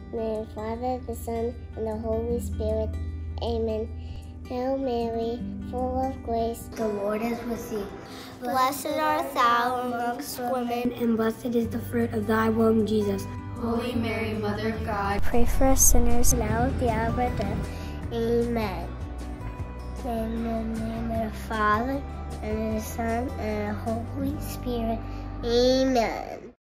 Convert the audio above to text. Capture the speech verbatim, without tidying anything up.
In the name of the Father, the Son, and the Holy Spirit. Amen. Hail Mary, full of grace, the Lord is with thee. Blessed art thou amongst women, and blessed is the fruit of thy womb, Jesus. Holy Mary, Mother of God, pray for us sinners now at the hour of our death. Amen. In the name of the Father, and of the Son, and of the Holy Spirit. Amen.